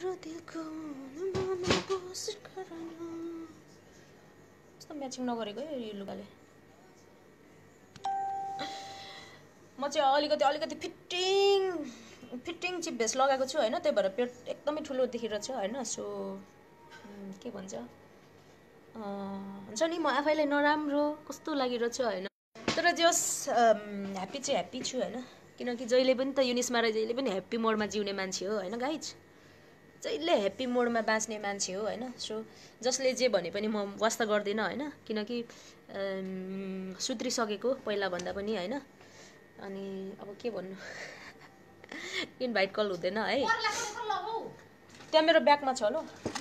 तिम्रो दिलको मनमा बस गर्न कस्तो म्याचिङ नगरेको है यो लुगाले म चाहिँ अलिकति फिटिङ चिप भेस्ट लगाएको छु हैन त्यही भएर पेट एकदमै ठुलो देखिरहेछ हैन सो के भन्छ हुन्छ नि म आफैलाई नराम्रो कस्तो लागिरहेछ हैन तर जस ह्यापी चाहिँ ह्यापी छु हैन किनकि जहिले पनि त युनिसमा जहिले पनि ह्यापी मोडमा जिउने मान्छे हो हैन गाइज जहिले ह्यापी मोडमा बाँच्ने मान्छे हो हैन सो जसले जे भने पनि म वास्ता गर्दिन हैन किनकि सुध्रिसकेको पहिला भन्दा पनि हैन अनि अब के भन्नु इन्भाइट कल हुँदैन है त्यहाँ मेरो ब्यागमा छ ल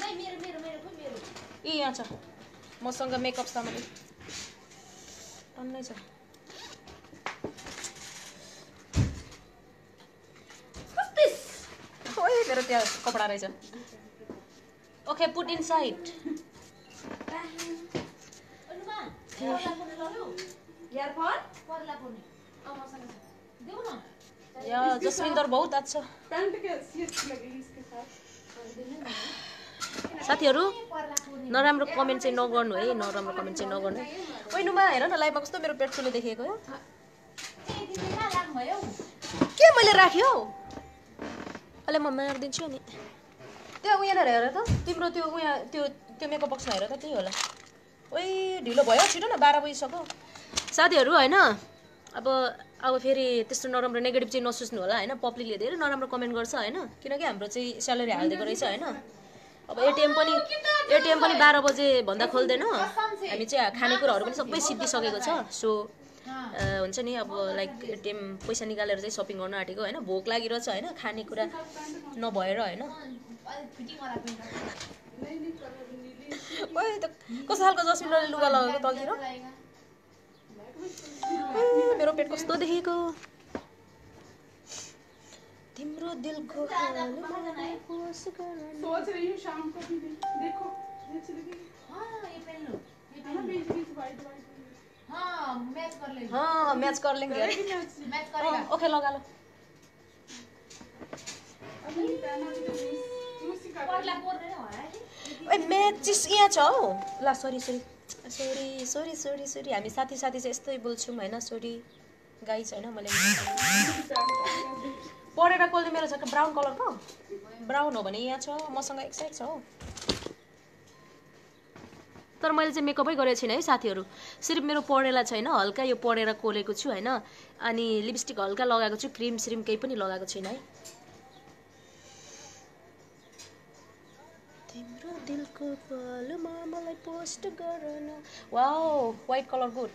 ए यहाँ छ मसँग मेकअप सामान टन्नै छ ओए मेरो त्यहाँ कपडा रहेछ ओके पुट इनसाइड यार जसविंदर बहुत अच्छा साथीहरु नराम्रो कमेन्ट चाहिँ नगर्नु है नराम्रो कमेन्ट चाहिँ नगर्नु ओइ नुमा हेर न लाइभमा कस्तो मेरो पेट ठुलो देखिएको हो के मैले राख्यो अहिले म मार्दिन्छु नि त्यो उयाँ हेर त तिम्रो त्यो उयाँ त्यो मेकअप बक्समा हेर त त्यही होला ओइ ढिलो भयो छिटो न 12 बजिसक्यो साथीहरु हैन अब फेरि त्यस्तो नराम्रो नेगेटिभ चाहिँ नसोच्नु होला हैन पब्लिकले धेरै नराम्रो कमेन्ट गर्छ हैन किनकि हाम्रो चाहिँ स्यालेरी हाल्दिएको रहेछ हैन अब एटीएम पनि 12 बजे भन्दा खोल्दैन हामी चाहिँ खानेकुराहरु पनि सबै सिद्धिसकेको छ सो हुन्छ नि अब लाइक एटीएम पैसा निकालेर चाहिँ शपिङ गर्न आटेको हैन भोक लागिरहेछ हैन खानेकुरा नभएर हैन ओइ त कस्तो खालको जस्मिनले लुगा लगाएको तलतिर मेरो पेट कस्तो देखेको तिम्रो दिलको सोच रही हूं शाम को भी देखो ये चलेगी हां ये पहन लो ये पहन बीच वाइट हां मैच कर लेंगे हां मैच कर लेंगे मैच करेगा ओके लगा लो अभी पहना भी तो उसी का पर्ला बोल रहे हो ओए मैच यहाँ छ हौ ल सरी हामी साथी चाहिँ यस्तै बोल्छौँ हैन सरी गाइज हैन मैले परेर कोल्दै मेरो छ ब्राउन कलरको ब्राउन हो भने यहाँ छ मसँग एक साइड छ हौ तर मैले चाहिँ मेकअपै गरेको छैन है साथीहरु सिर्फ मेरो परेला छैन हल्का यो परेर कोलेको छु हैन अनि लिपस्टिक हल्का लगाएको छु क्रीम श्रीम केही पनि लगाएको छैन है तिम्रो दिलको पलमा मलाई पोस्ट गर्न वाओ व्हाइट कलर गुड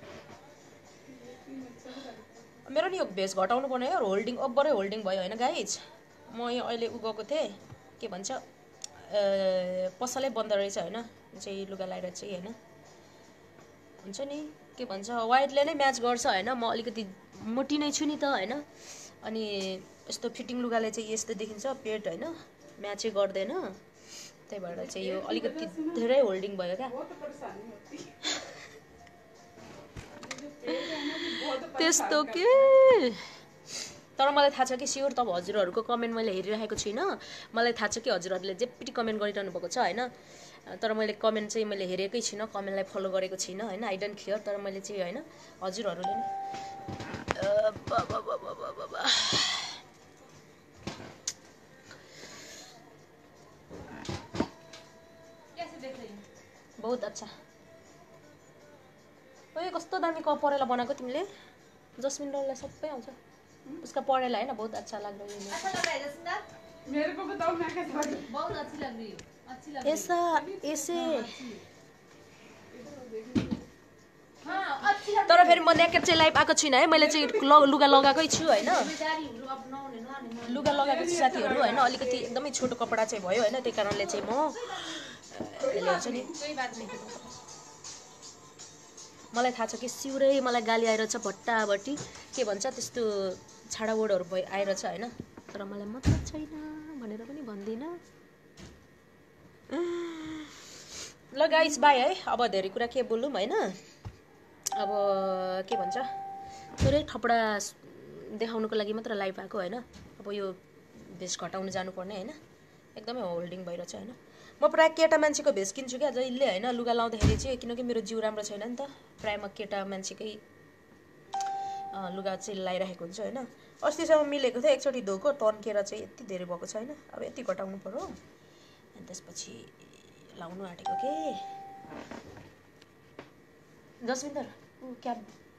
मेरो नि यो भेस घटाउनु पर्ने यार होल्डिङ ओभरै होल्डिङ भयो हैन गाइज म यहाँ अहिले गएको थिएँ के भन्छ पसलै बन्द रहेछ हैन चाहिँ लुगा लाएर चाहिँ हैन हुन्छ नि के भन्छ व्हाइटले नै म्याच गर्छ हैन म अलिकति मोटी नै छु नि त हैन अनि यस्तो फिटिङ लुगाले चाहिँ यस्तो देखिन्छ पेट हैन म्याचै गर्दैन त्यही भएर चाहिँ यो अलिकति धेरै होल्डिङ भयो क्या त्यस्तो के तर मलाई थाहा छ कि स्योर त हजुरहरुको कमेन्ट मैले हेरिरहेको छुइनँ मलाई थाहा छ कि हजुरहरुले जे पनि कमेन्ट गरिरहनु भएको छ हैन तर मैले कमेन्ट चाहिँ मैले हेरेकै छुइनँ कमेन्टलाई फलो गरेको छुइनँ हैन आई डोन्ट केयर तर मैले चाहिँ हैन हजुरहरुले नि बहुत अच्छा ओए कस्तो दामी कप परेला बनाएको तिमीले जस्मिन डललाई सबै आउँछ उसका परेला हैन बहुत अच्छा लग रही है अच्छा लग रहा है जस्मिन मेरे को बताओ मैं कैसे लगी बहुत अच्छी लग रही है अच्छी लग रही है ऐसे हां अच्छी लग तर फेरि म नेकेट चाहिँ लाइभ आएको छैन है मैले चाहिँ लुगा लगाएकै छु हैन लुगा लगाएको छु साथीहरु हैन अलिकति एकदमै छोटो कपडा चाहिँ भयो हैन त्यही कारणले चाहिँ म ल्याउँछु नि कोही बात नहीं मलाई थाहा छ कि सिउरै मलाई गाली आइरहेछ भट्टाभट्टी के भन्छ त्यस्तो छाडा वर्डहरु आइरहेछ हैन तर मलाई मतलब छैन भनेर पनि भन्दिन ल गाइस बाइ है अब धेरै कुरा के बोलौँ हैन अब के भन्छ थोरै थपडा देखाउनको लागि मात्र लाइभ आएको हैन अब यो भेस घटाउन जानु पर्ने हैन एकदमै होल्डिङ भइरहेछ होइन। म प्रायः केटा मान्छेको भेष किन्छु क्या जहिले होइन लुगा लाउँदाखेरि चाहिँ, किनकि मेरो जिउ राम्रो छैन नि त। प्रायः म केटा मान्छेकै लुगा चाहिँ लगाइरहेको हुन्छु होइन। अस्तिसम्म मिलेको थियो, एकचोटि धोको तन्केर चाहिँ यति धेरै भएको छ होइन। अब यति घटाउनु पर्यो अनि त्यसपछि लाउनु आँटेको के। Jaswinder cab,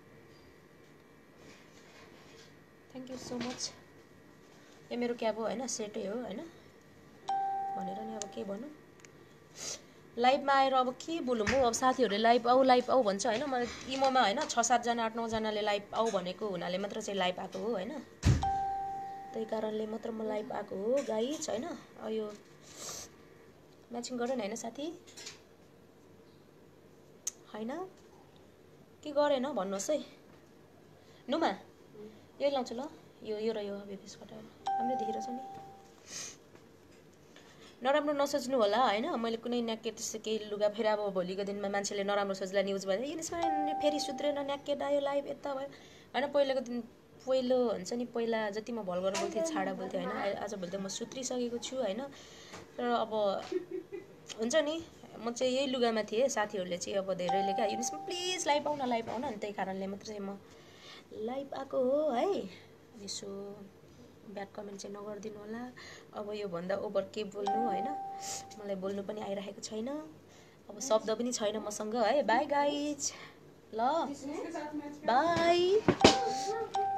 thank you so much. यो मेरो क्याब हो होइन, सेटै हो होइन भनेर नि अब के भनौँ। लाइभमा आएर अब के बोलौँ हो। अब साथीहरूले लाइभ आऊ भन्छ होइन। मलाई इमोमा होइन 6-7 जना 8-9 जनाले लाइभ आऊ भनेको हुनाले मात्र चाहिँ लाइभ आएको हो होइन। त्यही कारणले मात्र म लाइभ आएको हो गाइज होइन। यो म्याचिङ गरेन होइन साथी होइन, के गरेन भन्नुहोस् है। नुमा यही लाउँछु ल, यो र यो बेबिस कटाएर राम्रै देखिरहेछ नि। नराम्रो नसोच्नु होला होइन। मैले कुनै न्याके त्यस्तो केही लुगा फेरि अब भोलिको दिनमा मान्छेले नराम्रो सोच्ला न्युज भयो यसमा फेरि सुध्रेन न्याकेड आयो लाइभ यता भयो होइन। पहिलो हुन्छ नि, पहिला जति म भल गरेर बोल्थेँ छाडा बोल्थेँ होइन। आजभोलि त म सुध्रिसकेको छु होइन। तर अब हुन्छ नि, म चाहिँ यही लुगामा थिएँ। साथीहरूले चाहिँ अब धेरैले क्या युनिसमा प्लिज लाइभ आउन अनि त्यही कारणले मात्र चाहिँ म लाइभ आएको हो है। यसो ब्याड कमेन्ट चाहिँ नगरिदिनु होला। अब योभन्दा ओभर के बोल्नु होइन, मलाई बोल्नु पनि आइरहेको छैन। अब शब्द पनि छैन मसँग है। बाई गाइज, ल बाई।